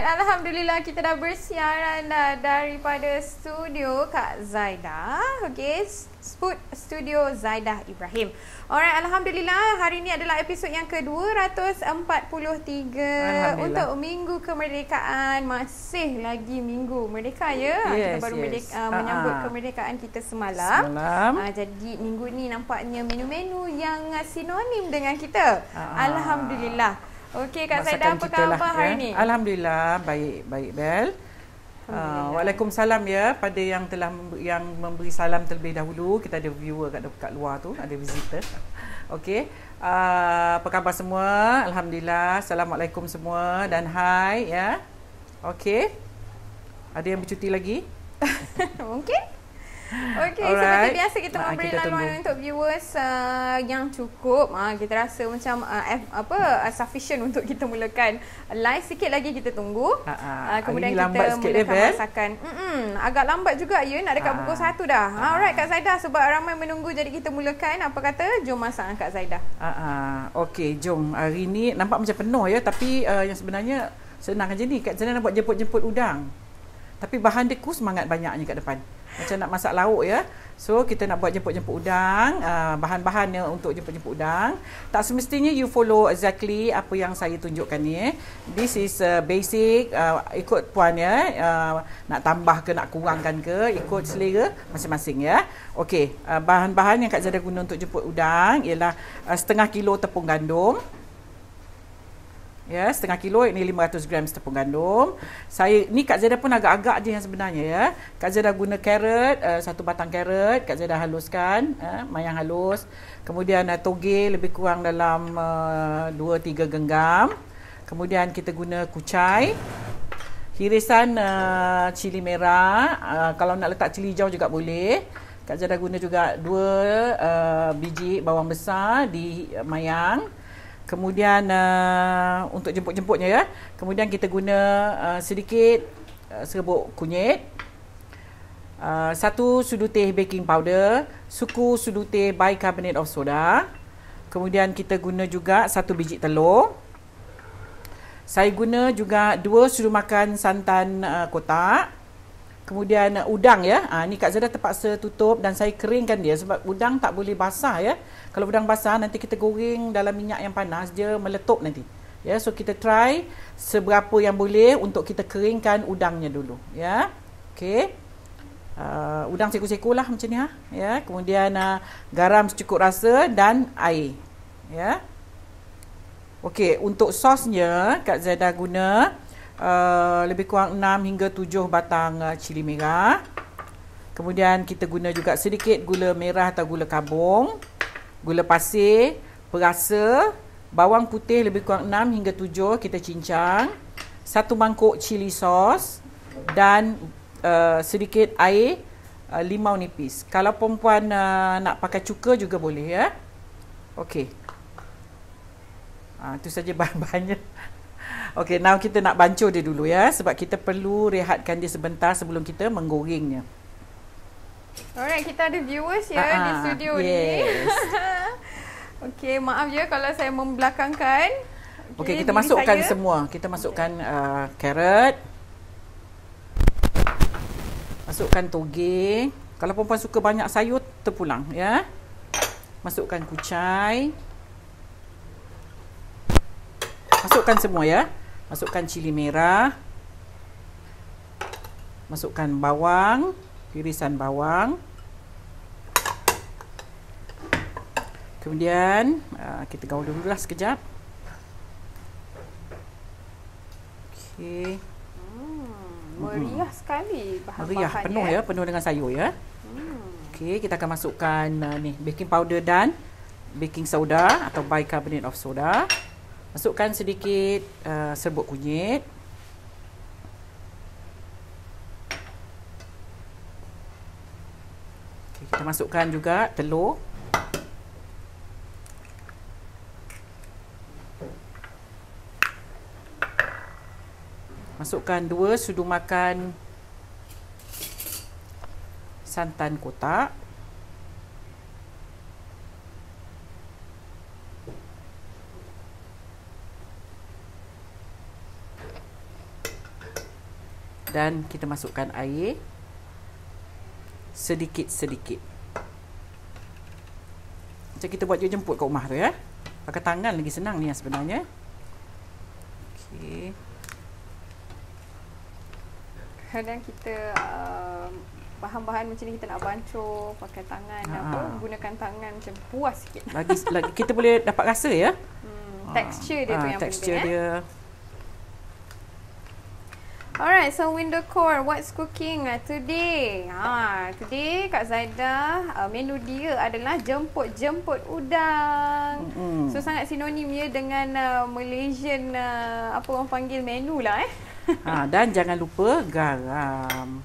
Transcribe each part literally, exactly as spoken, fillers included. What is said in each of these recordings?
Alhamdulillah kita dah bersiaran dah daripada studio Kak Zaidah. Okey, studio Zaidah Ibrahim. Alright, Alhamdulillah hari ini adalah episod yang ke dua ratus empat puluh tiga untuk Minggu Kemerdekaan. Masih lagi Minggu Merdeka ya. Yes, kita baru yes. merdeka, uh, menyambut uh-huh. kemerdekaan kita semalam. Semalam. Uh, jadi minggu ni nampaknya menu-menu yang uh, sinonim dengan kita. Uh-huh. Alhamdulillah. Okey Kak Zaidah, apa khabar lah, hari ya? ni? Alhamdulillah, baik, baik Bel. Uh, Waalaikumsalam ya pada yang telah yang memberi salam terlebih dahulu. Kita ada viewer kat dekat luar tu, ada visitor. Okey. Uh, apa khabar semua? Alhamdulillah. Assalamualaikum semua dan hai ya. Okey. Ada yang bercuti lagi? Mungkin. Okey, Alright. seperti biasa kita ha, memberi kita laluan tunggu. untuk viewers uh, yang cukup. Uh, kita rasa macam uh, F, apa uh, sufficient untuk kita mulakan live. Sikit lagi kita tunggu. Ha, ha. Uh, kemudian kita mulakan dia, masakan. Mm-mm, agak lambat juga ya, nak dekat ha. pukul satu dah. Ha. Alright Kak Zaidah, sebab ramai menunggu jadi kita mulakan. Apa kata? Jom masak Kak Zaidah. Ha, ha. Okey, jom. Hari ni nampak macam penuh ya, tapi uh, yang sebenarnya senang aja ni. Kak Zaidah nak buat jemput-jemput udang. Tapi bahan dia ku semangat banyaknya kat depan. Macam nak masak lauk ya. So kita nak buat jemput-jemput udang, uh, bahan-bahannya untuk jemput-jemput udang. Tak semestinya you follow exactly apa yang saya tunjukkan ni. Eh. This is uh, basic, uh, ikut puan ya. Uh, nak tambah ke nak kurangkan ke, ikut selera masing-masing ya. Okey, uh, bahan-bahan yang Kak Zaidah guna untuk jemput udang ialah uh, setengah kilo tepung gandum. Ya, setengah kilo, ini lima ratus gram tepung gandum. Saya ni Kak Zaidah pun agak-agak je yang sebenarnya ya. Kak Zaidah guna carrot, uh, satu batang carrot, Kak Zaidah haluskan, uh, mayang halus. Kemudian uh, toge lebih kurang dalam uh, dua tiga genggam. Kemudian kita guna kucai. Hirisan uh, cili merah, uh, kalau nak letak cili hijau juga boleh. Kak Zaidah guna juga dua uh, biji bawang besar di uh, mayang. Kemudian uh, untuk jemput-jemputnya ya. Kemudian kita guna uh, sedikit uh, serbuk kunyit. Uh, satu sudu teh baking powder, suku sudu teh bicarbonate of soda. Kemudian kita guna juga satu biji telur. Saya guna juga dua sudu makan santan uh, kotak. Kemudian uh, udang ya. Ah ni Kak Zaidah terpaksa tutup dan saya keringkan dia sebab udang tak boleh basah ya. Kalau udang basah nanti kita goreng dalam minyak yang panas dia meletup nanti. Ya, so kita try seberapa yang boleh untuk kita keringkan udangnya dulu ya. Okey. Uh, udang seko-seko lah macam ni ha. Ya, kemudian uh, garam secukup rasa dan air. Ya. Okey, untuk sosnya Kak Zaidah guna uh, lebih kurang enam hingga tujuh batang uh, cili merah. Kemudian kita guna juga sedikit gula merah atau gula kabung. Gula pasir, perasa, bawang putih lebih kurang enam hingga tujuh kita cincang, satu mangkuk cili sos dan uh, sedikit air uh, limau nipis. Kalau perempuan uh, nak pakai cuka juga boleh ya. Okey. Ah, itu saja bahan-bahannya. Okey, now kita nak bancuh dia dulu ya sebab kita perlu rehatkan dia sebentar sebelum kita menggorengnya. Alright, kita ada viewers ya uh-huh. di studio yes. ni. Okey, maaf ya kalau saya membelakangkan. Okey, okay, kita masukkan saya. semua. Kita masukkan uh, carrot. Masukkan toge. Kalau perempuan suka banyak sayur, terpulang ya. Masukkan kucai. Masukkan semua ya. Masukkan cili merah. Masukkan bawang. Irisan bawang. Kemudian uh, kita gaul dulu lah sekejap. Okey. Hmm, meriah hmm. sekali bahan-bahannya. Meriah, penuh ya, penuh dengan sayur ya. Hmm. Okey, kita akan masukkan uh, ni baking powder dan baking soda atau bicarbonate of soda. Masukkan sedikit uh, serbuk kunyit. Kita masukkan juga telur. Masukkan dua sudu makan santan kotak. Dan kita masukkan air sedikit-sedikit. Macam kita buat jemput kat rumah tu ya. Pakai tangan lagi senang ni yang sebenarnya. Okey. Kadang kita uh, bahan-bahan macam ni kita nak bancuh pakai tangan ha. apa gunakan tangan macam puas sikit. Lagi, lagi kita boleh dapat rasa ya. Hmm, tekstur dia ha, tu yang tekstur penting dia. Eh? Alright, so window core, what's cooking uh, today? Ha, today Kak Zaidah, uh, menu dia adalah jemput-jemput udang. Mm-hmm. So sangat sinonim ya dengan uh, Malaysian uh, apa orang panggil menu lah eh. Ha, dan jangan lupa garam.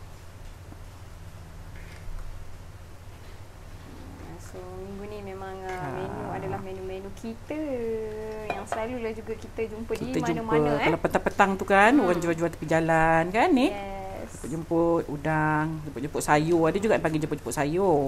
So minggu ni memang uh, ha. menu adalah menu-menu kita yang selalulah juga kita jumpa kita di mana-mana eh. Kalau petang-petang tu kan hmm. orang jual-jual tepi jalan kan ni. Yes. Jemput udang, jemput-jemput sayur. Ada juga yang panggil jemput-jemput sayur.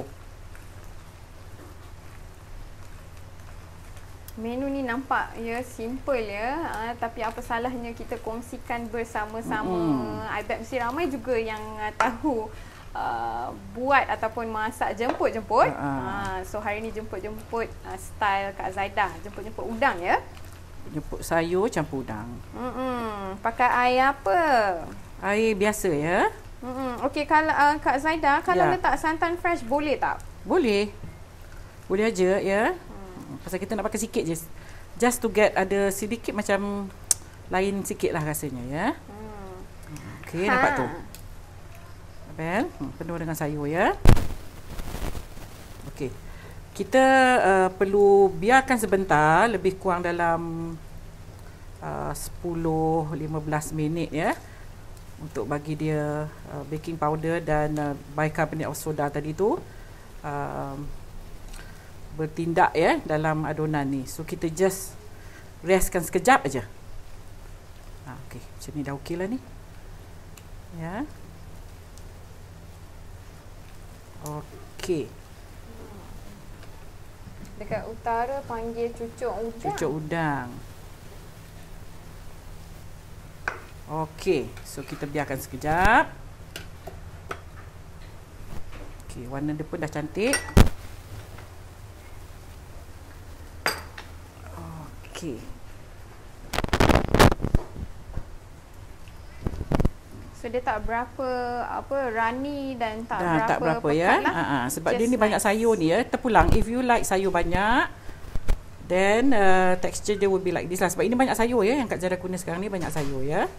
Menu ni nampak ya simple ya, uh, tapi apa salahnya kita kongsikan bersama-sama. Mm. I bet mesti ramai juga yang uh, tahu uh, buat ataupun masak jemput-jemput. Uh-huh. Uh, so hari ni jemput-jemput uh, style Kak Zaidah, jemput-jemput udang ya. Jemput sayur campur udang. Mm-mm. Pakai air apa? Air biasa ya. Mm-mm. Okey, kalau uh, Kak Zaidah kalau ya. letak santan fresh boleh tak? Boleh. Boleh aja ya. Pasal kita nak pakai sikit je. Just to get ada sedikit macam lain sikit lah rasanya ya. Hmm. Okey, ha. Dapat tu. Abel, hmm, penuh dengan sayur ya. Okey. Kita uh, perlu biarkan sebentar, lebih kurang dalam uh, sepuluh lima belas minit ya. Untuk bagi dia uh, baking powder dan uh, bicarbonate of soda tadi tu. Uh, bertindak ya dalam adunan ni. So kita just restkan sekejap aja. Ha, okey, macam ni dah okey lah ni. Ya. Okey. Dekat utara panggil cucuk udang. Cucuk udang. Okey, so kita biarkan sekejap. Okey, warna dia pun dah cantik. Okey. So dia tak berapa apa runny dan tak Dah, berapa tak berapa ya. Lah. Ha, sebab Just dia ni nice. Banyak sayur ni ya. Terpulang if you like sayur banyak, then uh, texture dia will be like this lah. Sebab ini banyak sayur ya yang Kak Zara guna sekarang ni, banyak sayur ya.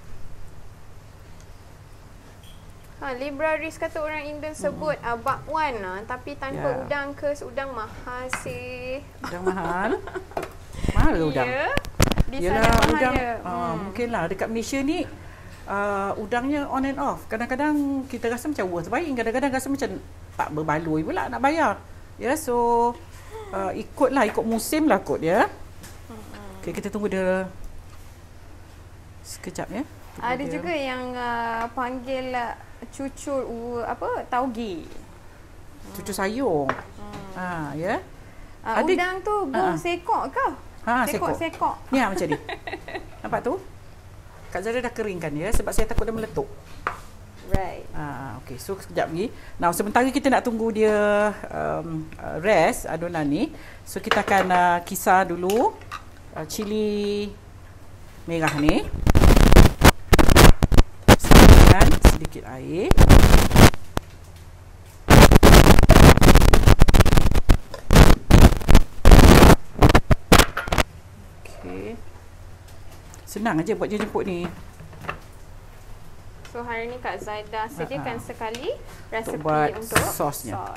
Ha, Libraries kata orang Indian sebut hmm. uh, bakwan lah, tapi tanpa yeah. udang ke udang mahal sih. Udang mahal. Mahal ke udang? Ya. Di Yalah, sana mahal udang, dia. Uh, hmm. Mungkinlah dekat Malaysia ni uh, udangnya on and off. Kadang-kadang kita rasa macam worth buying, kadang-kadang rasa macam tak berbaloi pula nak bayar. Ya, yeah, so uh, ikutlah, ikut musim lah kot ya. Hmm. Okey, kita tunggu dia sekejap ya. Tunggu Ada dia. juga yang uh, panggil uh, cucur uh, apa tauge. Cucur sayur. Hmm. Ha, ya. Uh, Ada, udang tu buah uh-huh. sekok ke? Ha, sekok-sekok. Ni ha, macam ni. Nampak tu? Kak Zara dah keringkan dia sebab saya takut dia meletup. Right. Ha, okey, so sekejap lagi. Now, sementara kita nak tunggu dia um, rest adunan ni. So kita akan uh, kisar dulu uh, cili merah ni. Sedikitkan sedikit air. Senang aja buat jemput ni. So hari ni Kak Zaidah sediakan uh-huh. sekali resepi untuk, buat untuk sosnya. Sos.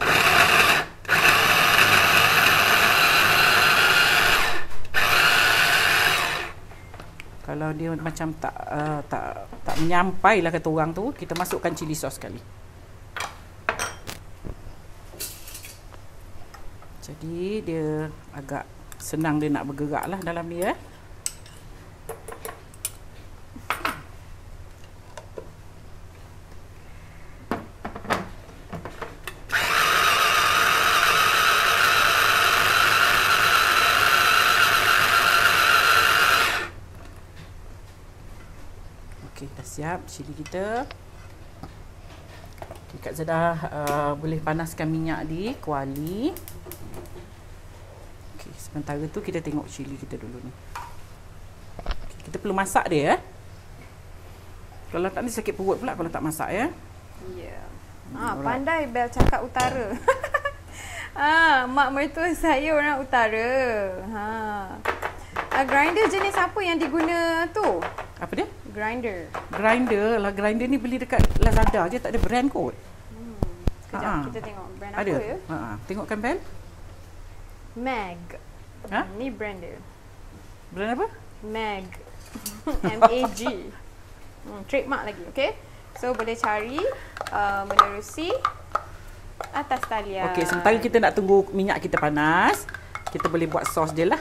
Kalau dia macam tak uh, tak tak menyampai lah kata orang tu, kita masukkan cili sos sekali. Jadi dia agak senang dia nak bergerak lah dalam ni ya. dah siap cili kita. Okay, Kak Zada uh, boleh panaskan minyak di kuali. Okay, sementara tu kita tengok cili kita dulu ni. Okay, kita perlu masak dia. Eh? Kalau tak ni sakit perut pula kalau tak masak ya. Ya. Yeah. Ah, pandai Bel cakap utara. Ah, mak mertua saya orang utara. Ha. Uh, grinder jenis apa yang diguna tu? Apa dia? Grinder. Grinder lah, grinder ni beli dekat Lazada je, tak ada brand kot. Hmm. Kejap Ha-ha. kita tengok brand ada. apa ya. Ha, tengokkan Bel. Mag. Ha? Ni brand dia. Brand apa? Mag. M A G. Hmm, trademark lagi, okey. So boleh cari uh, menerusi atas talian. Okey, sementara kita nak tunggu minyak kita panas, kita boleh buat sos dia lah.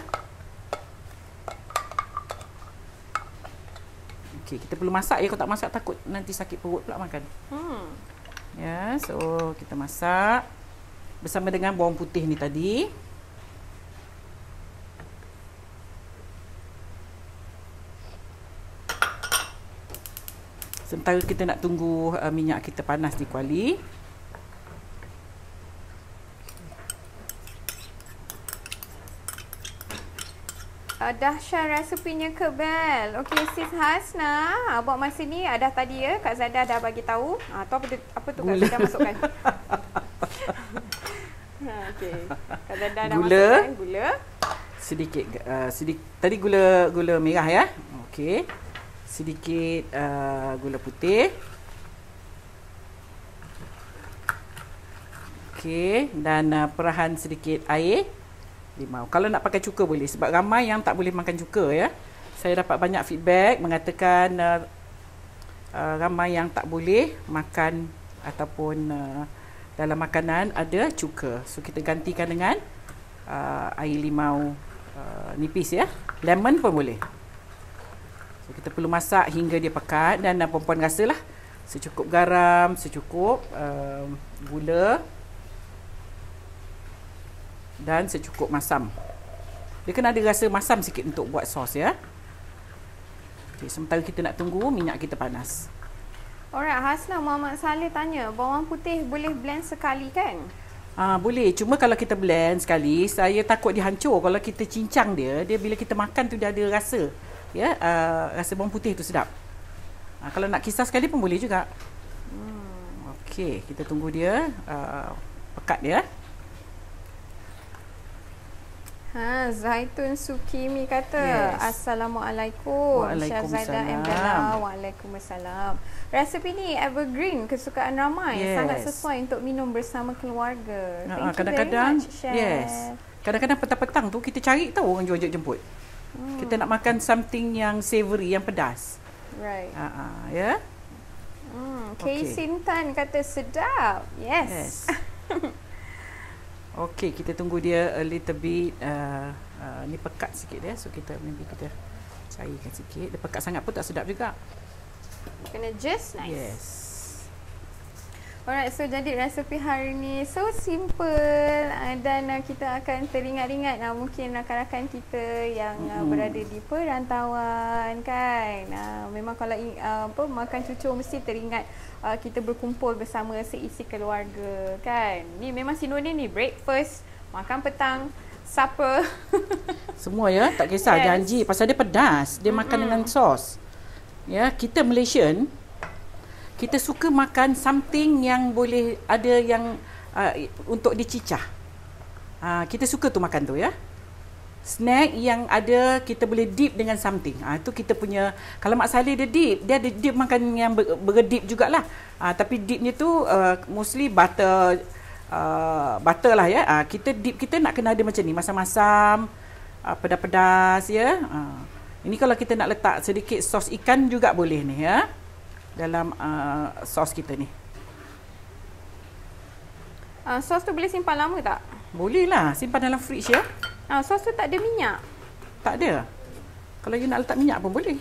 Okey, kita perlu masak ya. Kalau tak masak takut nanti sakit perut pula makan. Hmm. Ya, so kita masak bersama dengan bawang putih ni tadi. Sementara kita nak tunggu uh, minyak kita panas di kuali. Uh, dahsyat resepinya ke Bel. Okey Sis Hasna, uh, buat masa ni uh, dah tadi ya Kak Zada dah bagi tahu. Ah uh, tu apa tu, apa tu Kak Zada masukkan? Ha okey. Kak Zada dah gula. masukkan gula. Sedikit uh, sedikit tadi gula gula merah ya. Okey. Sedikit uh, gula putih. Okey, dan uh, perahan sedikit air. Limau. Kalau nak pakai cuka boleh sebab ramai yang tak boleh makan cuka ya. Saya dapat banyak feedback mengatakan uh, uh, ramai yang tak boleh makan ataupun uh, dalam makanan ada cuka. So kita gantikan dengan uh, air limau uh, nipis ya. Lemon pun boleh. So kita perlu masak hingga dia pekat dan uh, perempuan rasalah secukup garam, secukup uh, gula dan secukup masam. Dia kena ada rasa masam sikit untuk buat sos ya. Okay, sementara kita nak tunggu minyak kita panas. Alright, Hasna Muhammad Saleh tanya, bawang putih boleh blend sekali kan? Ah, boleh. Cuma kalau kita blend sekali, saya takut dia hancur. Kalau kita cincang dia, dia bila kita makan tu dia ada rasa. Ya, uh, rasa bawang putih tu sedap. Ah, kalau nak kisar sekali pun boleh juga. Hmm. Okey, kita tunggu dia uh, pekat dia. Ha, Zaitun Sukimi kata, yes. Assalamualaikum. Waalaikumsalam. M. Bella. Waalaikumsalam. Resepi ni evergreen, kesukaan ramai. Yes. Sangat sesuai untuk minum bersama keluarga. Thank uh, kadang-kadang, you very much, yes. Kadang-kadang petang-petang tu kita cari tahu orang jual jemput. Hmm. Kita nak makan something yang savoury, yang pedas. Right. Uh, uh, ya. Yeah? Hmm. Kay okay. Sintan kata sedap. Yes. yes. Okey, kita tunggu dia a little bit uh, uh, ni pekat sikit dia. So kita maybe kita cairkan sikit. Dia pekat sangat pun tak sedap juga. Kena just nice. Yes. Alright, so jadi resepi hari ni so simple uh, dan uh, kita akan teringat-ingat uh, mungkin rakan-rakan kita yang uh, hmm. berada di perantauan kan. Uh, memang kalau uh, apa makan cucur mesti teringat uh, kita berkumpul bersama seisi keluarga kan. Ni memang sinonim ni, breakfast, makan petang, supper. Semua ya, tak kisah yes. janji pasal dia pedas, dia mm-hmm. makan dengan sos. Ya, kita Malaysian kita suka makan something yang boleh ada yang uh, untuk dicicah. Uh, kita suka tu makan tu ya. Snack yang ada kita boleh dip dengan something. Ah uh, itu kita punya. Kalau Mak Saleh dia dip, dia ada dip makan yang berdip jugalah. Ah uh, tapi dipnya tu uh, mostly butter uh, butter lah ya. Ah uh, kita dip kita nak kena ada macam ni, masam-masam, uh, pedas-pedas ya. Uh, ini kalau kita nak letak sedikit sos ikan juga boleh ni ya. Dalam uh, sos kita ni. Uh, sos tu boleh simpan lama tak? Boleh lah, simpan dalam fridge ya. Ah, sos tu tak ada minyak? Tak ada. Kalau you nak letak minyak pun boleh.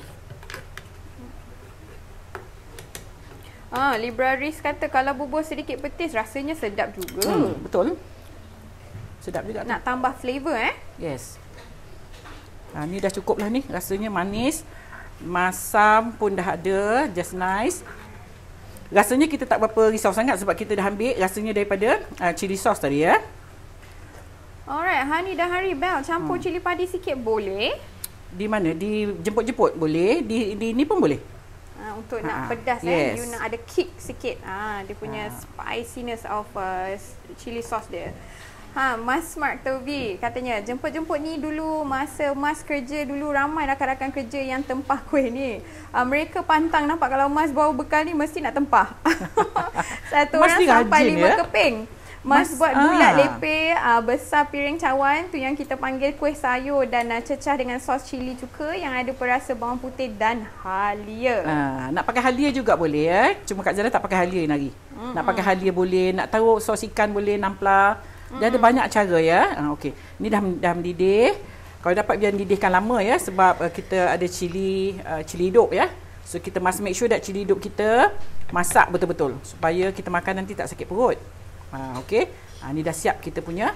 Ah, Libraris kata kalau bubuh sedikit petis rasanya sedap juga. Hmm, betul. Sedap juga. Nak tu. Tambah flavor eh? Yes. Ha, ni dah cukup lah ni. Rasanya manis. Masam pun dah ada, just nice. Rasanya kita tak berapa risau sangat sebab kita dah ambil rasanya daripada uh, cili sauce tadi ya. Alright, Hani dan Hari Bel, campur hmm. cili padi sikit boleh? Di mana? Di jemput-jemput boleh, di di ni pun boleh. Uh, untuk ha, nak pedas yes. eh, you nak ada kick sikit. Ah, uh, dia punya ha. spiciness of uh, chili sauce dia. Ha, Mas Mark Tovi katanya jemput-jemput ni dulu masa Mas kerja dulu ramai rakan-rakan kerja yang tempah kuih ni. Uh, mereka pantang nampak kalau Mas bawa bekal ni mesti nak tempah. Satu Mas orang sampai lima ya? keping. Mas, Mas buat bulat ah. lepeh uh, besar piring cawan tu yang kita panggil kuih sayur dan uh, cecah dengan sos cili cuka yang ada perasa bawang putih dan halia. Uh, nak pakai halia juga boleh ya. Cuma Kak Zara tak pakai halia lagi. Mm-hmm. Nak pakai halia boleh, nak taruh sos ikan boleh, nampla. Dia ada banyak cara ya. Ha, okey. Ni dah dah mendidih. Kalau dapat biar didihkan lama ya sebab uh, kita ada cili uh, cili hidup ya. So kita must make sure that cili hidup kita masak betul-betul supaya kita makan nanti tak sakit perut. Ha, okey. Ha, ni dah siap kita punya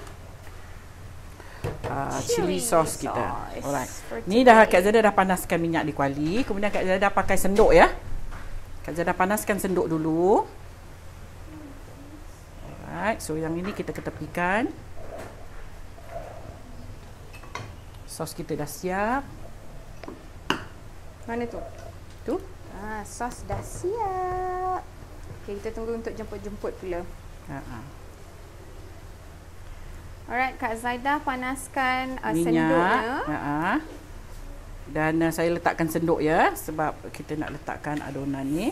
uh, cili sauce kita. Alright. Ni dah Kak Zada dah panaskan minyak di kuali. Kemudian Kak Zada dah pakai sendok ya. Kak Zada dah panaskan sendok dulu. Alright, so yang ini kita ketepikan. Sos kita dah siap. Mana tu? Tu? Ah, sos dah siap. Okey, kita tunggu untuk jemput-jemput pula. Ha ah. Alright, Kak Zaidah panaskan uh, sendoknya. Ha ah. Dan uh, saya letakkan sendok ya sebab kita nak letakkan adonan ni.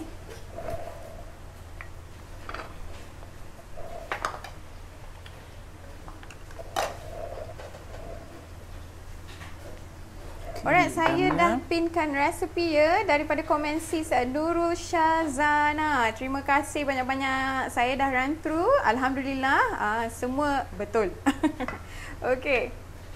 Alright, saya dah pinkan resepi ya daripada komen sis Nurul Syazana. Terima kasih banyak-banyak. Saya dah run through. Alhamdulillah, uh, semua betul. Okey.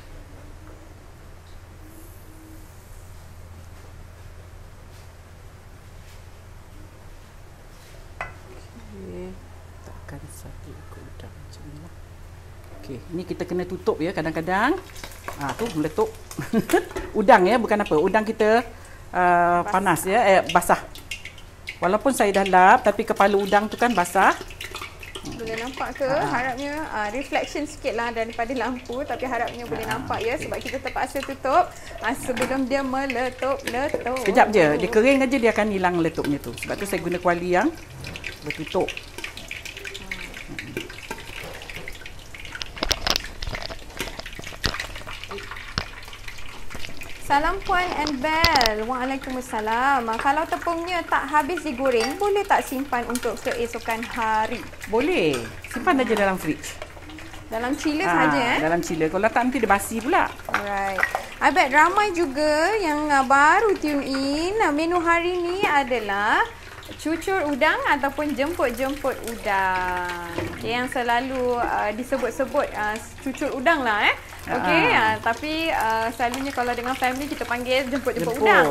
Okey, takkan satu ikut udang macam ni lah. Okey, ni kita kena tutup ya kadang-kadang. Ah tu meletup. Udang ya, bukan apa. Udang kita uh, panas ya, eh basah. Walaupun saya dah lap tapi kepala udang tu kan basah. Boleh nampak ke? Ha. Harapnya uh, reflection sikitlah daripada lampu tapi harapnya ha. boleh nampak ya sebab kita terpaksa tutup uh, sebelum dia meletup-letup. Sekejap je, dia kering aja dia akan hilang letupnya tu. Sebab tu saya guna kuali yang bertutup. Salam Puan and Bel. Waalaikumsalam. Kalau tepungnya tak habis digoreng, boleh tak simpan untuk keesokan hari? Boleh. Simpan aja dalam fridge. Dalam chiller ha, saja eh? Dalam chiller. Kalau tak nanti dia basi pula. Alright. I bet ramai juga yang uh, baru tune in. Menu hari ni adalah cucur udang ataupun jemput-jemput udang. Okay, yang selalu uh, disebut-sebut uh, cucur udang lah eh. Okey, uh, tapi uh, selalunya kalau dengan family kita panggil jemput-jemput Jemput. udang.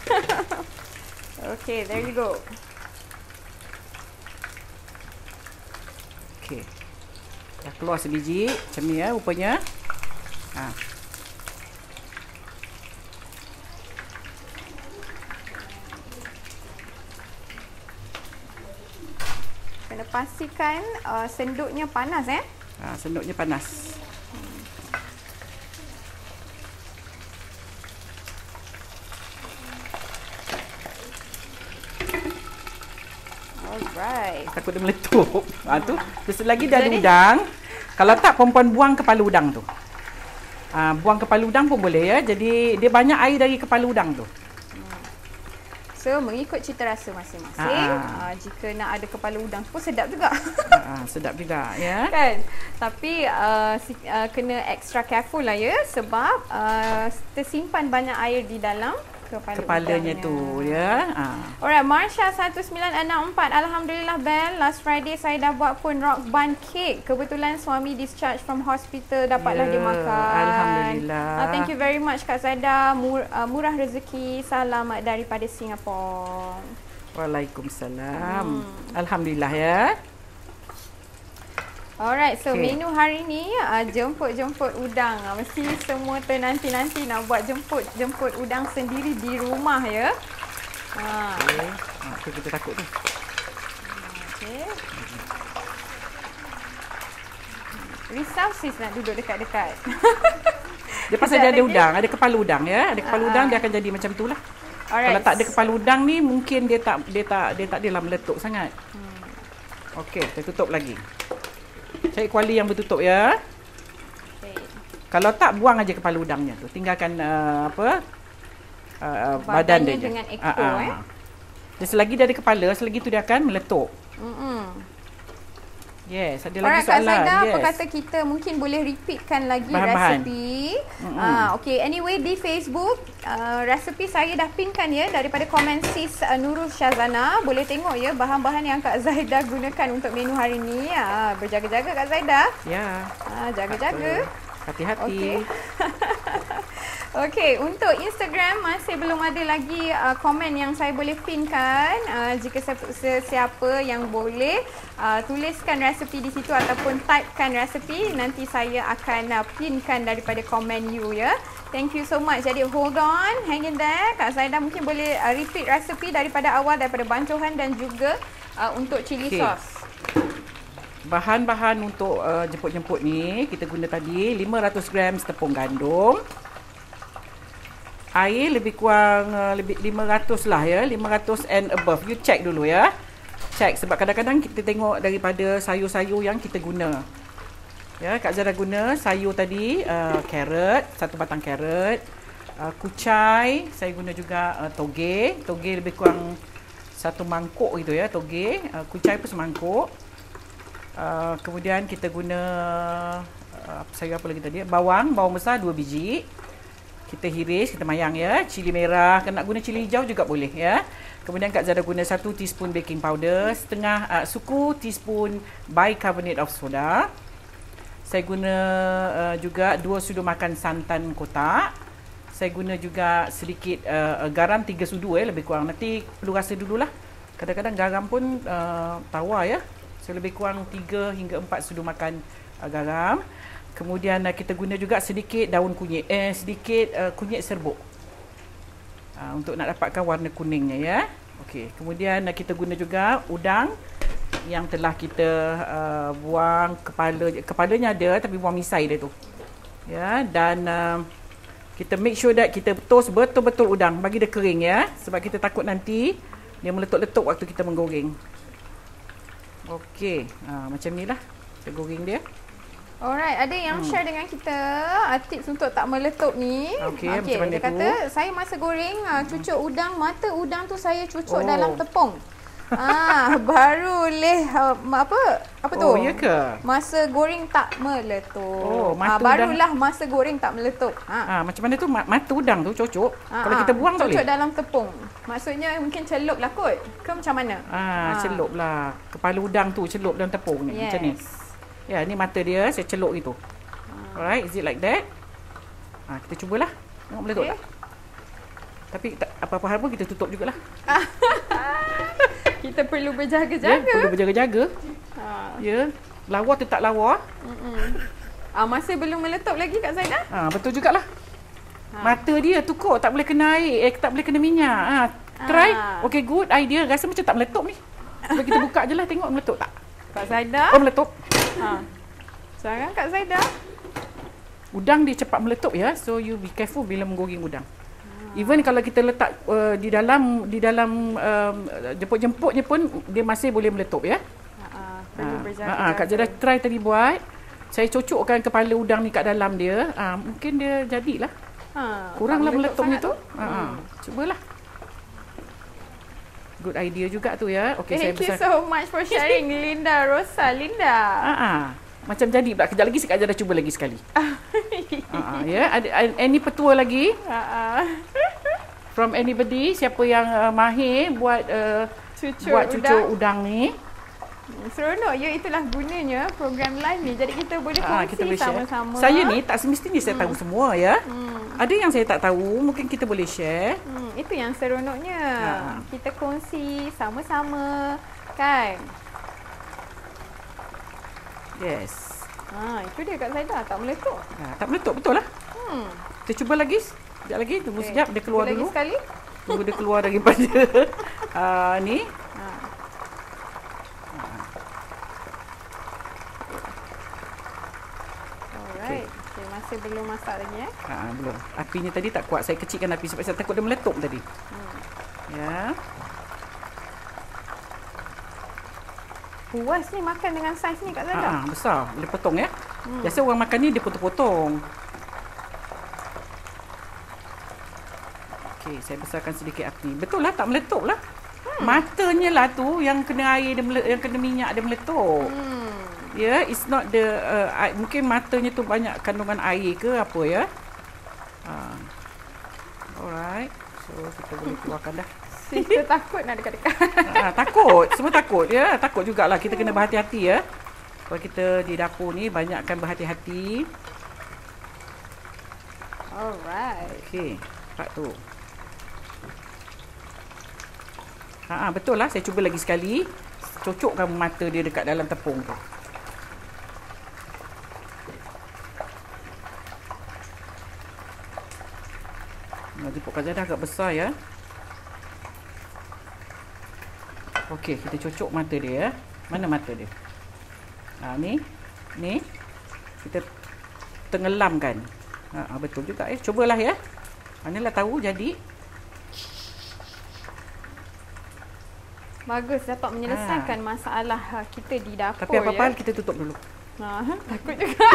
Okey, there you go. Okey. Dah keluar sebiji macam ni ya rupanya. Ha. Kena pastikan uh, sendoknya panas eh. Ha, sendoknya panas. Alright. Takut dia meletup. Ha tu. Terus lagi dah ada udang. Kalau tak perempuan buang kepala udang tu. Ha, buang kepala udang pun boleh ya. Jadi dia banyak air dari kepala udang tu. So mengikut cita rasa masing-masing. Ha, jika nak ada kepala udang pun sedap juga. Ha, sedap juga ya. Kan? Tapi uh, si, uh, kena extra careful lah ya sebab uh, tersimpan banyak air di dalam kepala kepalanya udangnya. tu ya. Ha. Alright, Marsha satu sembilan enam empat. Alhamdulillah Bel, last Friday saya dah buat pun rock bun cake. Kebetulan suami discharge from hospital, dapatlah yeah, dia makan. Alhamdulillah. Uh, thank you very much Kak Zada. Mur, uh, murah rezeki. Salam daripada Singapura. Waalaikumsalam. Hmm. Alhamdulillah ya. Alright, so okay. Menu hari ni uh, jemput-jemput udang. Uh, mesti semua ternanti-nanti nak buat jemput-jemput udang sendiri di rumah ya. Ha. Okey. Okay, kita takut tu. Okey. Risau sis nak duduk dekat-dekat. Dia pasal dia ada udang, ada kepala udang ya. Ada kepala uh, udang dia akan jadi macam itulah. Alright. Kalau tak ada kepala udang ni mungkin dia tak dia tak dia tak adalah meletup sangat. Hmm. Okey, kita tutup lagi. Cari kuali yang bertutup ya. Okay. Kalau tak buang aja kepala udangnya tu. Tinggalkan uh, apa? Uh, badan dia dengan ekor uh, uh. eh. Dia selagi dia ada kepala, selagi tu dia akan meletup. Mm-mm. Yes, ada lagi Alright, soalan. Kak Zaidah, yes. apa kata kita mungkin boleh repeatkan lagi bahan-bahan. Resepi. Ah, okay, anyway di Facebook uh, resepi saya dah pinkan ya daripada komen sis uh, Nurul Syazana. Boleh tengok ya bahan-bahan yang Kak Zaidah gunakan untuk menu hari ni. Ah, berjaga-jaga Kak Zaidah. Ya. Ah, jaga-jaga. Hati-hati. Okay. Okey, untuk Instagram masih belum ada lagi uh, komen yang saya boleh pinkan. Uh, jika sesiapa yang boleh uh, tuliskan resepi di situ ataupun typekan resepi, nanti saya akan uh, pinkan daripada komen you ya. Thank you so much. Jadi hold on, hang in there. Kak Zaidah mungkin boleh uh, repeat resepi daripada awal, daripada bancuhan dan juga uh, untuk chili okay. sauce. Bahan-bahan untuk uh, jemput-jemput ni kita guna tadi lima ratus gram tepung gandum. Air lebih kurang uh, lebih lima ratus lah ya, lima ratus and above. You check dulu ya. Check sebab kadang-kadang kita tengok daripada sayur-sayur yang kita guna. Ya, Kak Zara guna sayur tadi, uh, carrot, satu batang carrot, uh, kucai, saya guna juga uh, toge. Toge lebih kurang satu mangkuk gitu ya, toge. Uh, kucai pun semangkuk. Uh, kemudian kita guna uh, sayur apa lagi tadi? Bawang, bawang besar dua biji. Kita hiris, kita mayang ya. Cili merah, nak guna cili hijau juga boleh ya. Kemudian Kak Zara guna satu teaspoon baking powder, setengah uh, suku teaspoon bicarbonate of soda. Saya guna uh, juga dua sudu makan santan kotak. Saya guna juga sedikit uh, garam tiga sudu eh, lebih kurang. Nanti perlu rasa dululah. Kadang-kadang garam pun uh, tawar ya. So lebih kurang tiga hingga empat sudu makan uh, garam. Kemudian uh, kita guna juga sedikit daun kunyit, eh sedikit uh, kunyit serbuk uh, untuk nak dapatkan warna kuningnya ya. Okey, kemudian uh, kita guna juga udang yang telah kita uh, buang kepala, kepalanya ada tapi buang misai dia tu. Ya, dan uh, kita make sure that kita toast betul-betul udang, bagi dia kering ya, sebab kita takut nanti dia meletup-letup waktu kita menggoreng. Okey, uh, macam ni lah kita goreng dia. Alright, ada yang hmm. share dengan kita uh, tips untuk tak meletup ni. Okey, okay, macam mana dia tu? Kata, saya masa goreng uh, cucuk udang, mata udang tu saya cucuk oh. dalam tepung. Ah, baru leh uh, apa? Apa tu? Oh, ya ke? Masa goreng tak meletup. Oh, mata ah, barulah udang. Masa goreng tak meletup. Ha. Ah, macam mana tu mata udang tu cucuk? Ah, Kalau ah, kita buang tak boleh? Cucuk dalam tepung. Maksudnya mungkin celup lah kot. Ke macam mana? Ah, ah. celup lah. Kepala udang tu celup dalam tepung ni. Yes. Macam ni. Ya, ni mata dia saya celup gitu. Ah. Alright, is it like that? Ah, kita cubalah. Tengok meletup okay. tak? Tapi tak, apa-apa hal pun kita tutup jugalah. Kita perlu berjaga-jaga. Ya, perlu berjaga-jaga. Ha. Ya, lawa tu tak lawa. Mm-mm. Ah, masih belum meletup lagi Kak Zaidah? Ah, betul jugalah. Ha. Mata dia tu kok tak boleh kena air, eh, tak boleh kena minyak. Ah, try. Ah. Okay, good idea. Rasa macam tak meletup ni. Cuba kita buka je lah tengok meletup tak. Kak Zaidah. Oh, meletup. Ha. Jangan Kak Zaidah. Udang dia cepat meletup ya. So you be careful bila menggoreng udang. Even kalau kita letak uh, di dalam di dalam um, jemput-jemputnya pun dia masih boleh meletup ya. Ha, perlu berjaga-jaga. Ha, Kak Zara try tadi buat. Saya cocokkan kepala udang ni kat dalam dia. Ha, mungkin dia jadilah. Ha, kuranglah meletupnya tu. Ha, hmm. Cubalah. Good idea juga tu ya. Okay, Thank saya you so much for sharing Linda Rosa. Linda. Ha, ha. Macam jadi pula. Kejap lagi Kak Zara cuba lagi sekali. uh, ya, ada any petua lagi? Uh-uh. From anybody, siapa yang uh, mahir buat uh, cucuk buat cucuk udang, udang ni? Seronok ya, itulah gunanya program live ni. Jadi kita boleh kongsi uh, sama-sama. Saya ni tak semestinya saya hmm. tahu semua ya. Hmm. Ada yang saya tak tahu, mungkin kita boleh share. Hmm, itu yang seronoknya. Uh. Kita kongsi sama-sama, kan? Yes. Ha, itu dia Kak Zaidah, tak meletup. Ha, tak meletup, betul lah. Hmm. Kita cuba lagi. Sekejap lagi, tunggu okay. sekejap dia keluar lagi dulu. Lagi sekali. Tunggu dia keluar daripada uh, ni. Ha. Alright. Okay. Okay, masih belum masak lagi eh? Ha, belum. Apinya tadi tak kuat. Saya kecilkan api sebab saya takut dia meletup tadi. Hmm. Ya. Puas ni makan dengan saiz ni Kak Zaidah. Ha, besar. Dia potong ya. Hmm. Biasa orang makan ni dia potong-potong. Okey, saya besarkan sedikit api. Betul lah, tak meletup lah. Hmm. Matanya lah tu yang kena air dia mele- yang kena minyak dia meletup. Hmm. Ya, yeah, it's not the uh, mungkin matanya tu banyak kandungan air ke apa ya. Uh. Alright. So kita boleh keluarkan dah. Kita takut nak dekat-dekat. Ha, takut, semua takut ya. Takut jugalah, kita kena berhati-hati ya. Kalau kita di dapur ni banyakkan berhati-hati. Alright. Okey, nampak tu. Ha, ha, betul lah, saya cuba lagi sekali. Cocokkan mata dia dekat dalam tepung tu. Jemput Kak Zaidah agak besar ya. Okey, kita cocok mata dia. Mana mata dia? Ha, ni. Ni. Kita tenggelamkan. Ha, betul juga eh. Cubalah ya. Manalah tahu jadi. Bagus, dapat menyelesaikan ha. masalah kita di dapur. Tapi apa-apa ya? kita tutup dulu. Ha, takut juga.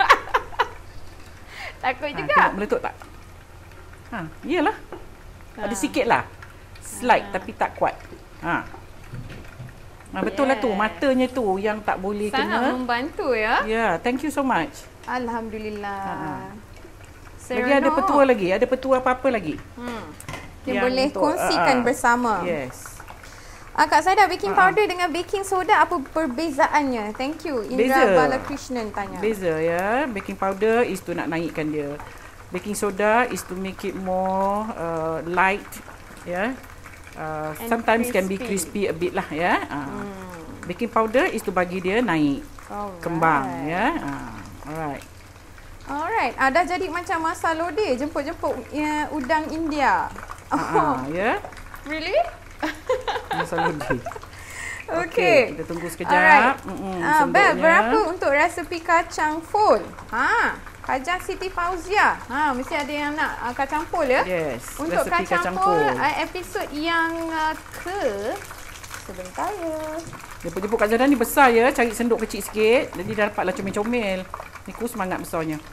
Takut ha, juga. Tengok meletup tak? Ha, iyalah. Ha. Ada sikitlah. Slide ha. tapi tak kuat. Ha. Ha, betul yeah. lah tu, matanya tu yang tak boleh sangat kena. Sangat membantu ya. Ya, yeah, thank you so much. Alhamdulillah. Ha. Lagi ada petua lagi? Ada petua apa-apa lagi? Hmm. Yang boleh untuk, kongsikan uh, bersama. Yes. Ah, Kak Zaidah, baking powder uh, dengan baking soda apa perbezaannya? Thank you. Indra Beza. Balakrishnan tanya. Beza ya. Baking powder is to nak naikkan dia. Baking soda is to make it more uh, light. Ya. Yeah. Uh, sometimes crispy. Can be crispy a bit lah ya. Uh, hmm. Baking powder is to bagi dia naik, alright. Kembang ya. Uh, alright. Alright. Ada jadi macam masa lode jemput-jemput uh, udang India. Uh, uh, ya. Yeah. Really? Masa lode. Okay. Okay. Kita tunggu sekejap. Mm-hmm, uh, Bel, berapa untuk resepi kacang full? Ha. Hajar Siti Fauzia. Ha, mesti ada yang nak uh, kacang pol ya? Yes. Untuk kacang, kacang pol, uh, episod yang uh, ke sebentar ya. Jemput-jemput Kak Zaidah ni besar ya, cari sendok kecil sikit. Jadi dah dapatlah comel-comel. Ni ku semangat besarnya.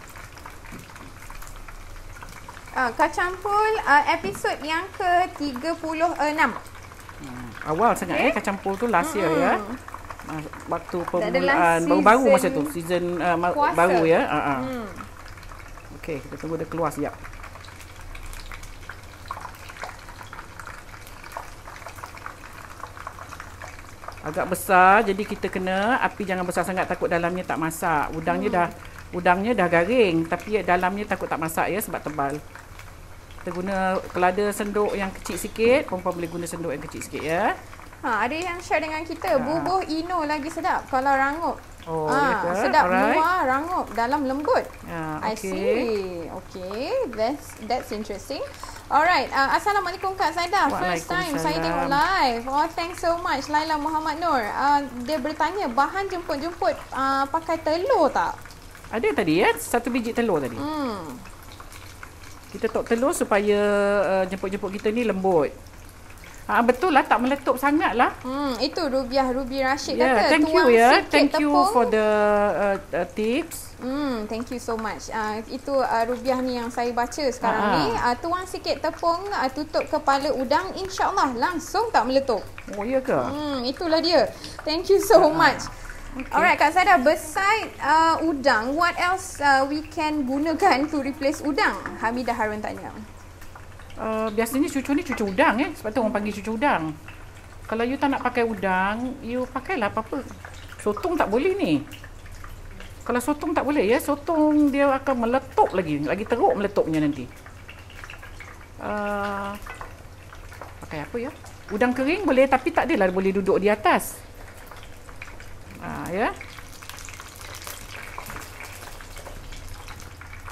Uh, kacang pol uh, episod yang ke tiga puluh enam. Hmm, awal sangat okay. eh kacang pol tu last year mm-hmm. ya. Waktu permulaan baru-baru masa tu season uh, baru ya. Uh -huh. hmm. Okey, kita tunggu dia keluar siap. Agak besar jadi kita kena api jangan besar sangat takut dalamnya tak masak. Udangnya hmm. dah udangnya dah garing tapi dalamnya takut tak masak ya sebab tebal. Kita guna kalau ada sendok yang kecil sikit, perempuan boleh guna sendok yang kecil sikit ya. Ha, ada yang share dengan kita, ha. bubuh ino lagi sedap kalau rangup. Oh, ha, ya sedap Alright. luar, rangup, dalam lembut. Ya, I okay. see. Okay, that's that's interesting. Alright, uh, Assalamualaikum Kak Zaidah. First time saya tengok live. Oh, thanks so much Laila Muhammad Nur. Uh, dia bertanya, bahan jemput-jemput uh, pakai telur tak? Ada tadi ya, satu biji telur tadi. Hmm. Kita tok telur supaya uh, jemput-jemput kita ni lembut. Ah, betul lah, tak meletup sangat lah. Hmm, itu Rubiah Ruby Rashid yeah, kata. Thank you ya. Thank you tepung. for the uh, uh, tips. Hmm, thank you so much. Uh, itu uh, Rubiah ni yang saya baca sekarang uh-huh. ni. Uh, tuang sikit tepung, uh, tutup kepala udang, insya-Allah langsung tak meletup. Oh, iya ke? Hmm, itulah dia. Thank you so uh-huh. much. Okay. Alright, Kak Zaidah, beside uh, udang, what else uh, we can gunakan to replace udang? Hamidah Harun tanya. Uh, biasanya cucu ni cucu udang eh. Sebab tu orang panggil cucu udang. Kalau you tak nak pakai udang, you pakailah apa-apa. Sotong tak boleh ni. Kalau sotong tak boleh ya. Sotong dia akan meletup lagi. Lagi teruk meletupnya nanti. Uh, pakai apa ya? Udang kering boleh tapi tak adalah boleh duduk di atas. Uh, ya.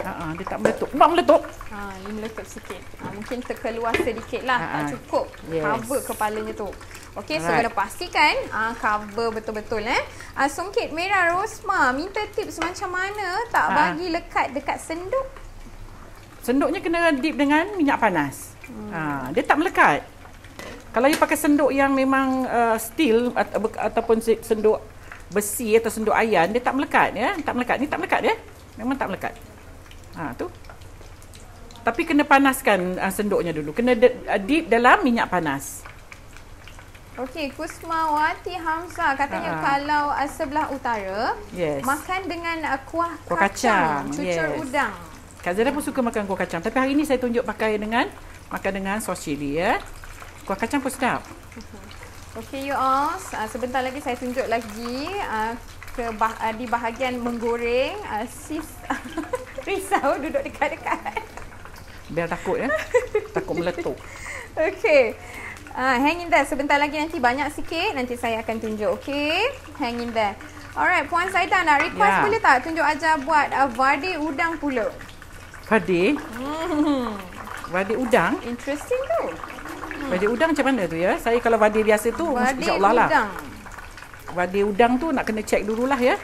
Ha, dia tak meletup. Mak meletup. Ha, dia meletup sikit. Ha, mungkin terkeluar sedikit lah. Ha, tak cukup yes. cover kepalanya tu. Okey, so kena pastikan uh, cover betul-betul eh. Uh, Songket Merah Rosma minta tips macam mana tak ha. bagi lekat dekat senduk. Senduknya kena dip dengan minyak panas. Hmm. Ha, dia tak melekat. Kalau you pakai senduk yang memang uh, steel atau, ataupun senduk besi atau senduk ayan, dia tak melekat ya. Tak melekat. Ni tak melekat ya. Memang tak melekat. Ha, tu. Tapi kena panaskan uh, senduknya dulu. Kena dip dalam minyak panas. Okey, Kusmawati Hamzah katanya uh-huh. kalau uh, sebelah utara yes. makan dengan uh, kuah, kuah kacang, kacang cucur yes. udang. Kak Zaida pun suka makan kuah kacang, tapi hari ini saya tunjuk pakai dengan makan dengan sos cili ya. Kuah kacang pun sedap. Uh-huh. Okey you all, uh, sebentar lagi saya tunjuk lagi uh, ke bah- uh, di bahagian menggoreng uh, sis risau duduk dekat-dekat. Biar takut ya. Takut meletup. Okey. Uh, hang in there. Sebentar lagi nanti banyak sikit. Nanti saya akan tunjuk. Okay. Hang in there. Alright. Puan Zaidah nak request yeah. boleh tak tunjuk ajar buat uh, vade udang pula? Vade? Hmm. Vade udang? Interesting tu. Hmm. Vade udang macam mana tu ya? Saya kalau vade biasa tu insyaAllah lah. Vade udang tu nak kena check dululah ya.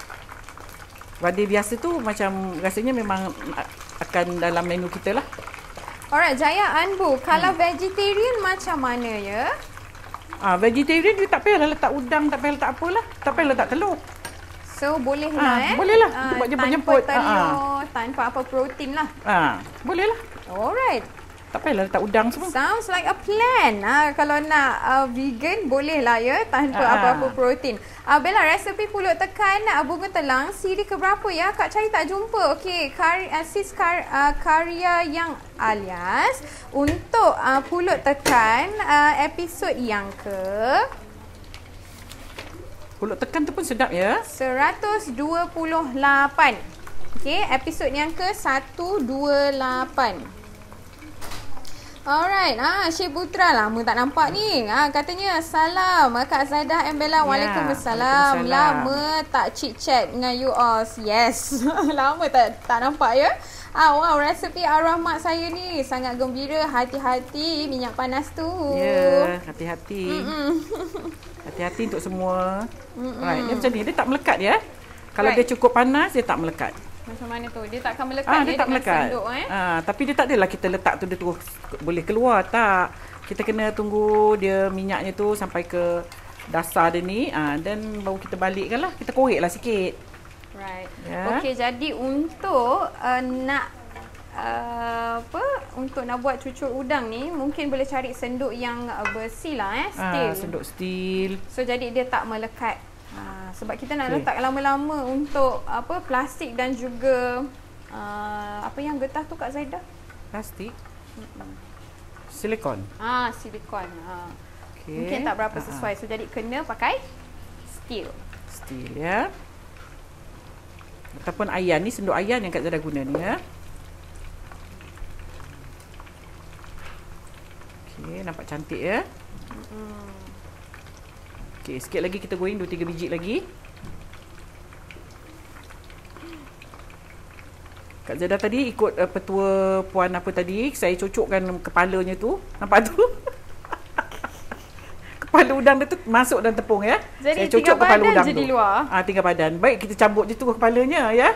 Vade biasa tu macam rasanya memang akan dalam menu kita lah. Alright, Jaya Anbu, kalau hmm. vegetarian macam mana ya? Ah, vegetarian dia tak payah letak udang, tak payah letak apalah. Tak payah letak telur. So, boleh lah ah, eh? Boleh lah. Ah, buat jemput-jemput. Tanpa telur, ah. tanpa apa protein lah. Ah, boleh lah. Alright. Tak payah letak udang semua. Sounds like a plan. Ha, kalau nak uh, vegan, boleh lah ya. Tanpa ah. apa-apa protein. Uh, Bella, resepi pulut tekan uh, bunga telang. Siri keberapa ya? Kak cari tak jumpa. Okey, kar, uh, sis kar, uh, karya yang alias. Untuk uh, pulut tekan, uh, episod yang ke... Pulut tekan tu pun sedap ya. seratus dua puluh lapan. Okey, episod yang ke seratus dua puluh lapan. Alright, ah Syed Putra lama tak nampak ni. Ah katanya salam Kak Zaidah and Bella. Yeah, Waalaikumsalam. Lama tak chit chat dengan you all. Yes. Lama tak tak nampak ya. Ah wow, resepi arwah mak saya ni sangat gembira. Hati-hati minyak panas tu. Ya, yeah, hati-hati. Hati-hati untuk semua. Mm-mm. Right, dia macam ni dia tak melekat ya. Kalau right. dia cukup panas dia tak melekat. Macam mana tu? Dia tak akan melekat ah, dia, dia tak melekat. Senduk, eh? ah, tapi dia tak adalah kita letak tu dia terus boleh keluar. Tak. Kita kena tunggu dia minyaknya tu sampai ke dasar dia ni. Ah, dan baru kita balikkan lah. Kita koreklah sikit. Right. Yeah. Okey, jadi untuk uh, nak uh, apa? Untuk nak buat cucur udang ni mungkin boleh cari senduk yang uh, bersih lah eh, steel. Ah, senduk steel. So jadi dia tak melekat. Ha, sebab kita nak okay. letak lama-lama untuk apa plastik dan juga uh, apa yang getah tu Kak Zaidah? Plastik? Mm-mm. Silikon? Ah, silikon. Ha. Okay. Mungkin tak berapa sesuai. So jadi kena pakai steel. Steel ya. Ataupun ayan ni, senduk ayan yang Kak Zaidah guna ni ya. Okey, nampak cantik ya. Mm-mm. Okey, sikit lagi kita goreng dua tiga biji lagi. Kak Zaidah tadi ikut uh, petua puan apa tadi, saya cocokkan kepalanya tu. Nampak tu? Kepala udang dia tu masuk dalam tepung ya. Jadi saya cocok kepala udang je tu. Di luar. Ah, tinggal badan. Baik kita cabut je tu kepalanya ya.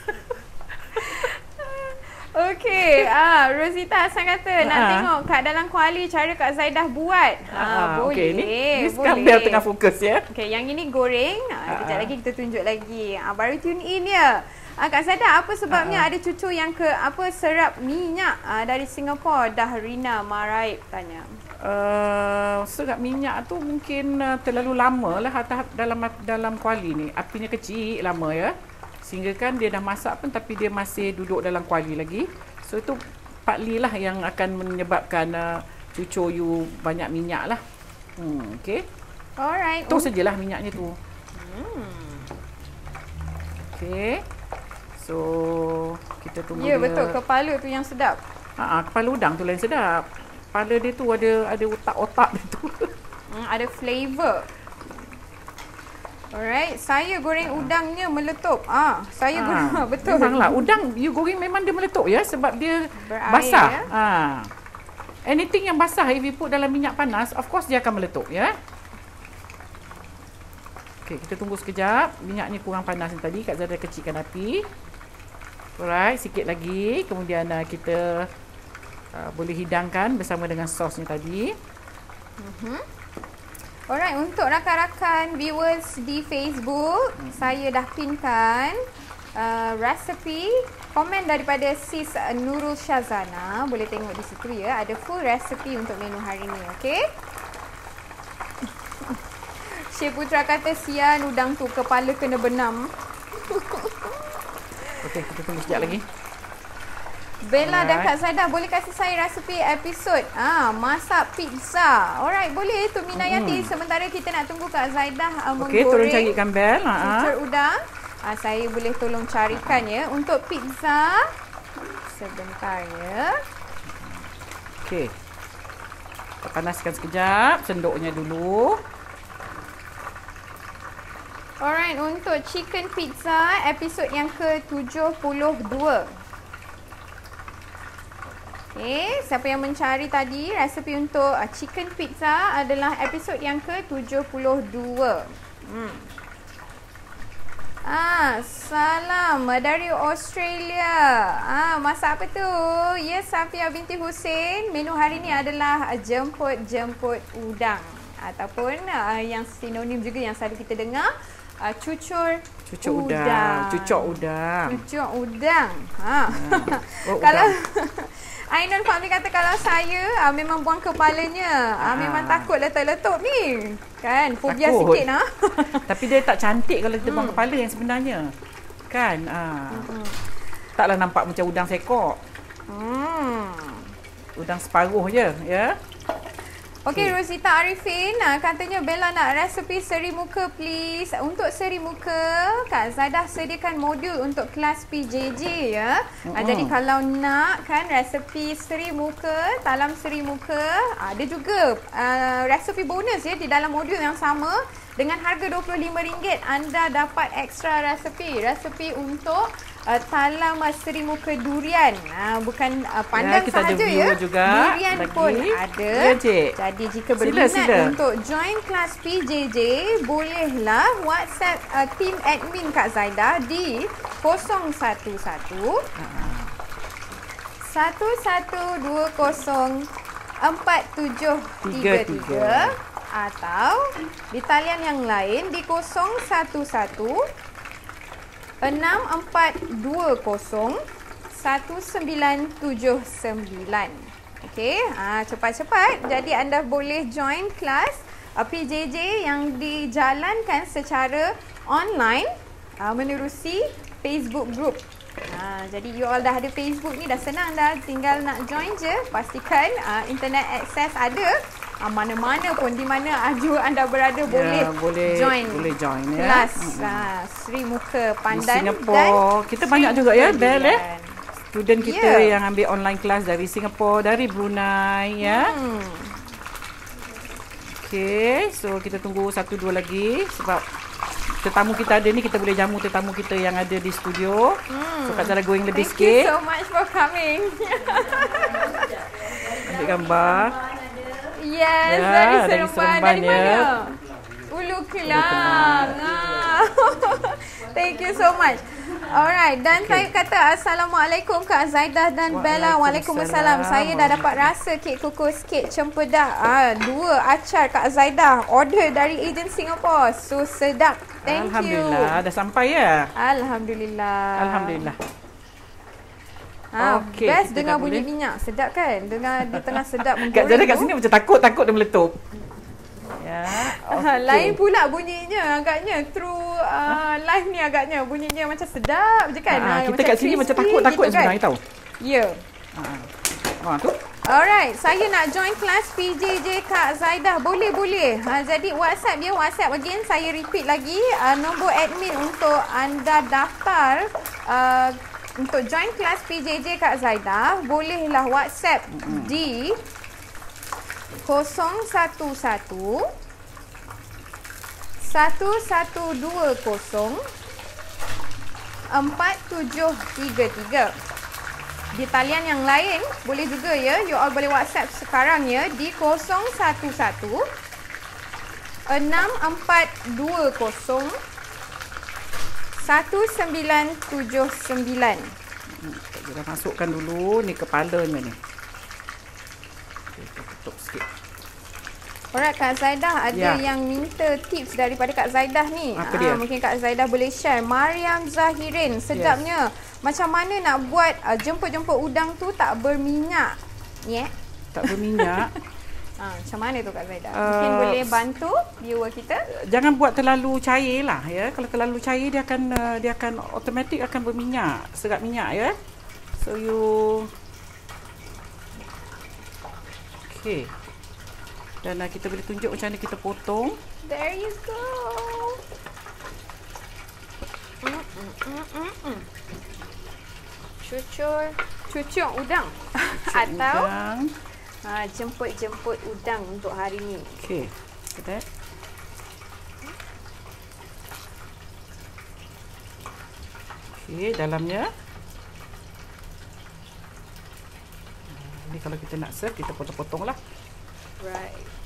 Okey, ah Rosita Hassan kata nak ha. tengok kat dalam kuali cara Kak Zaidah buat. Ha, ha boleh. Okay, ni, ni sekarang Bel tengah fokus ya. Okey, yang ini goreng. Ha, kejap lagi kita tunjuk lagi. Ah baru tune in ya. Ah Kak Zaidah, apa sebabnya ha. ada cucu yang ke apa serap minyak ah, dari Singapura? Dah Rina Maraib tanya. Uh, serap minyak tu mungkin uh, terlalu lama lah dalam dalam kuali ni. Apinya kecil lama ya. Sehingga kan dia dah masak pun tapi dia masih duduk dalam kuali lagi. So itu partly lah yang akan menyebabkan uh, cucur you banyak minyak lah. Hmm, okay. Alright. Tu sajalah minyaknya tu. Hmm. Okay. So kita tunggu ya, dia. Ya betul, kepala tu yang sedap. Ha, kepala udang tu lain sedap. Kepala dia tu ada ada otak-otak dia tu. Hmm, ada flavor. Alright, saya goreng udangnya meletup. Ah, saya ha, goreng betul. Memanglah udang you goreng memang dia meletup ya sebab dia berair, basah. Ya? Ha. Anything yang basah if you put dalam minyak panas, of course dia akan meletup ya. Okey, kita tunggu sekejap. Minyak ni kurang panas ni tadi. Kak Zada kecilkan api. Alright, sikit lagi. Kemudian uh, kita uh, boleh hidangkan bersama dengan sos ni tadi. Mm-hmm. Alright, untuk rakan-rakan viewers di Facebook, mm-hmm. saya dah pinkan uh, resepi komen daripada Sis Nurul Syazana. Boleh tengok di situ ya. Ada full resepi untuk menu hari ni, okey? Syed Putra kata sian udang tu kepala kena benam. Okey, kita tunggu sekejap lagi. Bella Alright. dan Kak Zaidah boleh kasih saya resepi episod ah masak pizza. Alright, boleh tu Minayati. Hmm. Sementara kita nak tunggu Kak Zaidah uh, okay, menggoreng. Okey, tolong carikan Bel. Cucur udang. Ah, saya boleh tolong carikan ya untuk pizza. Sebentar ya. Okey. Kita panaskan sekejap sendoknya dulu. Alright, untuk chicken pizza episod yang ke tujuh puluh dua. Okay, siapa yang mencari tadi resepi untuk uh, chicken pizza adalah episod yang ke tujuh puluh dua. Hmm. Ah, salam dari Australia. Ah, masak apa tu? Yes, Safia binti Hussein. Menu hari ni adalah jemput-jemput udang ataupun uh, yang sinonim juga yang selalu kita dengar. Uh, cucur cucur udang. udang. Cucuk udang. Cucuk udang. Ha. Oh, kalau Ainul Fahmi kata kalau saya uh, memang buang kepalanya. Uh, memang takut letup-letup ni. Kan? Fobia takut. Sikit. Ha? Tapi dia tak cantik kalau kita hmm. buang kepala yang sebenarnya. Kan? Ha. Hmm. Taklah nampak macam udang sekok. Hmm. Udang separuh je. Ya. Okey, okay. Rosita Arifin uh, katanya Bella nak resepi seri muka please. Untuk seri muka, Kak Zaidah sediakan modul untuk kelas P J J ya. Uh-huh. Uh, jadi kalau nak kan resepi seri muka, talam seri muka, ada juga uh, resepi bonus ya di dalam modul yang sama. Dengan harga dua puluh lima ringgit anda dapat ekstra resepi. Resepi untuk uh, talam uh, seri muka durian. Uh, bukan uh, pandang ya, sahaja ya. Juga durian lagi pun ada. Ya, jadi jika berminat sila, sila. untuk join kelas P J J, bolehlah WhatsApp uh, team admin Kak Zaidah di kosong satu satu satu satu dua kosong empat tujuh tiga tiga. Atau di talian yang lain di kosong satu satu enam empat dua kosong satu sembilan tujuh sembilan. Okey, ha, cepat-cepat. Jadi anda boleh join kelas uh, P J J yang dijalankan secara online uh, menerusi Facebook group. Ha, jadi you all dah ada Facebook ni, dah senang dah. Tinggal nak join je. Pastikan uh, internet access ada. Uh, mana-mana pun, di mana aju anda berada ya, boleh, boleh join boleh join ya. Kelas uh, Sri Muka Pandan di Singapura. Kita Sri banyak juga ya Bel eh. Student kita yeah. yang ambil online kelas dari Singapura, dari Brunei ya. Hmm. Okey, so kita tunggu satu dua lagi sebab tetamu kita ada ni, kita boleh jamu tetamu kita yang ada di studio. Hmm. So Kak Zara going lebih Thank sikit. Thank you so much for coming. Ambil gambar. Yes, ya, dari Seremban. Dari, Seremban, dari mana? Ya. Ulu Kelang. Ah. Thank you so much. Alright, dan okay. saya kata Assalamualaikum Kak Zaidah dan Bella. Waalaikumsalam. Saya dah dapat rasa kek kukus, kek cempedak. Ah, dua acar Kak Zaidah. Order dari ejen Singapore. So sedap. Thank Alhamdulillah. you. Alhamdulillah. Dah sampai ya? Alhamdulillah. Alhamdulillah. Ha, okay, best dengar bunyi boleh. minyak. Sedap kan? Dengar di tengah sedap menggoreng. Kak Zara kat sini macam takut-takut dia meletup. Ya. Okay. Lain pula bunyinya agaknya. Through uh, live ni agaknya bunyinya macam sedap je kan? Ha, ha, kita kat sini macam takut-takut gitu sebenarnya kan? Tahu. Ya. Yeah. Ha. Ha, tu. Alright, saya nak join kelas P J J Kak Zaidah. Boleh, boleh. Ha, jadi WhatsApp dia, WhatsApp again. Saya repeat lagi. Uh, nombor admin untuk anda daftar uh, untuk join kelas P J J Kak Zaidah, bolehlah WhatsApp mm-hmm. di kosong satu satu satu satu dua kosong empat tujuh tiga tiga. Di talian yang lain boleh juga ya, you all boleh WhatsApp sekarang ya di kosong satu satu enam empat dua kosong satu sembilan tujuh sembilan. Kita masukkan dulu ni kepalanya ni. Kita tutup sikit. Alright, Kak Zaidah, ada ya. yang minta tips daripada Kak Zaidah ni. Apa dia? Ha, mungkin Kak Zaidah boleh share. Mariam Zahirin, sedapnya. Yes. Macam mana nak buat uh, jemput-jemput udang tu tak berminyak? Yeah. Tak berminyak? ha, macam mana tu Kak Zaidah? Mungkin uh, boleh bantu viewer kita? Jangan buat terlalu cair lah ya. Kalau terlalu cair dia akan uh, dia akan automatik akan berminyak, serat minyak ya. So you okay. Dan uh, kita boleh tunjuk macam mana kita potong. There you go. Mm, mm, mm, mm, mm. Cucur, cucur udang. Cucur atau udang. Ha, jemput-jemput udang untuk hari ni. Okey. Kita. Okey, dalamnya. Ini kalau kita nak serve, kita potong-potong lah. Right.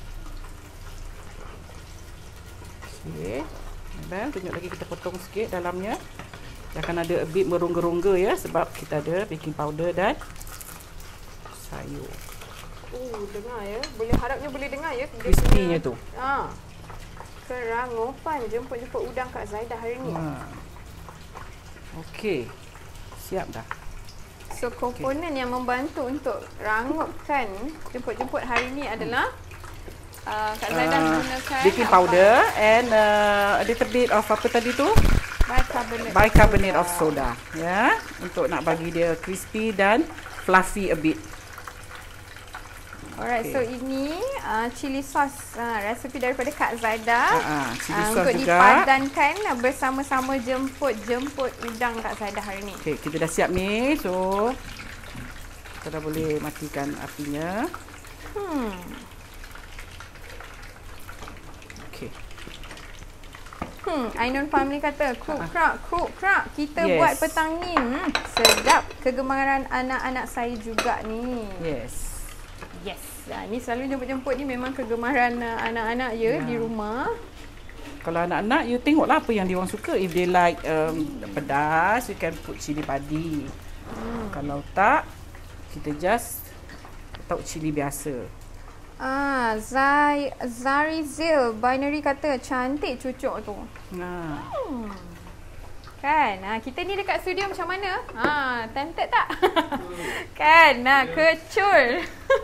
Okey. Abang, tunjuk lagi kita potong sikit dalamnya. Dia akan ada a bit merongga-rongga ya sebab kita ada baking powder dan sayur. Oh, dengar ya. Boleh harapnya boleh dengar ya. Crispy-nya tu. Ha. Kerangopan jemput-jemput udang Kak Zaidah hari ni. Ha. Okey. Siap dah. So komponen okay. yang membantu untuk rangupkan jemput-jemput hari ni adalah uh, Kak Zaidah uh, gunakan baking powder apa? and uh, a little bit of apa tadi tu? Bicarbonate, bicarbonate of soda. Ya, untuk nak bagi dia crispy dan fluffy a bit. Alright, okay. So ini uh, chili sauce uh, resepi daripada Kak Zaidah. Uh, uh, chili uh, sauce untuk juga. dipadankan bersama-sama jemput-jemput udang Kak Zaidah hari ni. Okey, kita dah siap ni. So kita dah boleh matikan apinya. Hmm. Okey. Hmm, Ainun Family kata, kruk krak, kruk krak. Kita yes. buat petang ni. Hmm, sedap. Kegemaran anak-anak saya juga ni. Yes. Yes. Ha, ni selalu jemput-jemput ni memang kegemaran uh, anak-anak ya, ya di rumah. Kalau anak-anak, you tengoklah apa yang diorang suka. If they like um, pedas, you can put cili padi. Hmm. Kalau tak, kita just letak cili biasa. Ah, Zai, Zarizil Binary kata cantik cucuk tu. Nah. Hmm. Kan? Ha, kita ni dekat studio macam mana? Ha, tempted tak? Kan? Nah, kecul.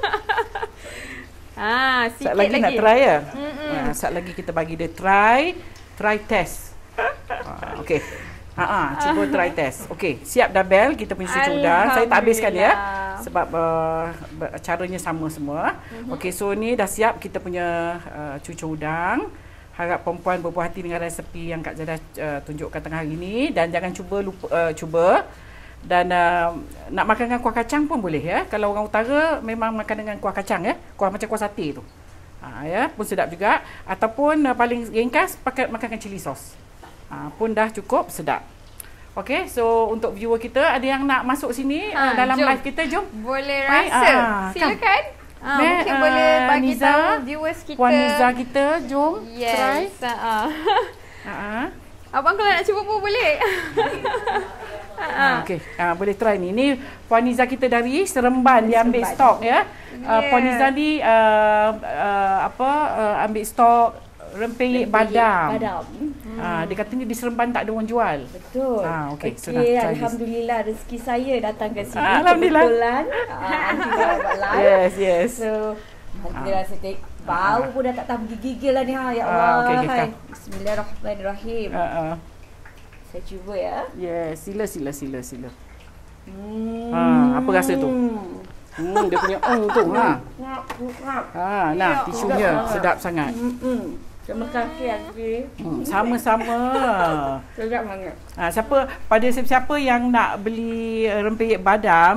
Ha, sikit Sat lagi, lagi nak try ya? Ha, sat lagi kita bagi dia try, try test. Ha, okey. Ha ah, cuba try test. Okey, siap dah Bel kita punya cucur udang. Saya tak habiskan ya. Sebab uh, caranya sama semua. Mm-hmm. Okey, so ni dah siap kita punya uh, cucur udang. Harap perempuan berpuas hati dengan resepi yang Kak Zaidah uh, tunjukkan tengah hari ni dan jangan cuba lupa uh, cuba dan uh, nak makan dengan kuah kacang pun boleh ya. Kalau orang utara memang makan dengan kuah kacang ya. Kuah macam kuah sate tu. Ha ya, pun sedap juga ataupun uh, paling ringkas pakai makan dengan chili sauce. Ha, pun dah cukup sedap. Okey, so untuk viewer kita ada yang nak masuk sini ha, uh, dalam jom. live kita, jom. Boleh rasa. Ha, silakan. Ha, Me, mungkin uh, boleh bagi Niza, tahu viewers kita. Puan Niza kita, jom. Yes. Try. Uh. Uh-huh. Abang kalau nak cuba pun boleh. uh, Okey, uh, boleh try ni. Ini Puan Niza kita dari Seremban, dia ambil stok ya. Uh, yeah. Puan Niza ni uh, uh, apa uh, ambil stok rempeyek badam. badam. Hmm. Ha, dia kata ni di Seremban tak ada orang jual. Betul. Ha, okey, okay, so alhamdulillah this. Rezeki saya datang ke sini. Alhamdulillah. Kebetulan. uh, yes, yes. So, alhamdulillah ha. saya take bau ha. pun dah tak tahu gigil lah ni ha. Ya Allah. Ha, okay, okay, Bismillahirrahmanirrahim. Ha, ha. Saya cuba ya. Yes, sila sila sila sila. Hmm. Ha, apa rasa tu? Hmm, dia punya ong tu ha. Ha, nah tisunya sedap sangat. Hmm. Terima kasih Aziz. Hmm, sama-sama. Sedap sangat. Ha, siapa pada siapa-siapa yang nak beli rempeyek badam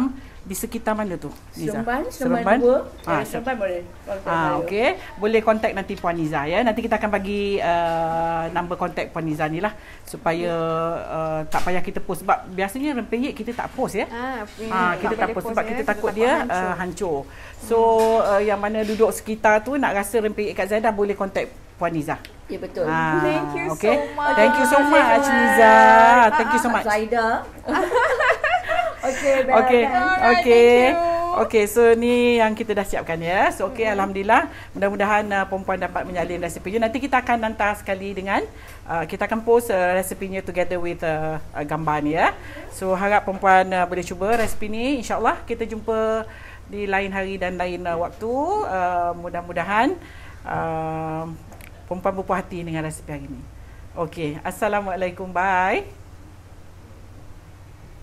di sekitar mana tu, Niza? Seremban, Seremban dua. Ha, Seremban boleh. Ah, okey. Boleh kontak nanti Puan Niza ya. Nanti kita akan bagi uh, number kontak Puan Niza ni lah supaya uh, tak payah kita post, sebab biasanya rempeyek kita tak post ya. Ah, ah kita tak post sebab ya, kita takut dia hancur. Uh, hancur. So uh, yang mana duduk sekitar tu nak rasa rempeyek Kak Zaidah boleh kontak Puan Niza. Ya betul. Ah, Thank you okay. so much. Thank you so much Niza. Thank you so much. Zaidah. Okey, okey. Okey. Okey, so ni yang kita dah siapkan ya. So okey, mm-hmm. alhamdulillah. Mudah-mudahan uh, perempuan dapat menyalin resipinya. Nanti kita akan hantar sekali dengan uh, kita akan post uh, resipinya together with uh, uh, gambar ni ya. So harap perempuan uh, boleh cuba resipi ni. InsyaAllah kita jumpa di lain hari dan lain uh, waktu. Uh, mudah-mudahan uh, perempuan berpuas hati dengan resipi hari ini. Okey, assalamualaikum, bye.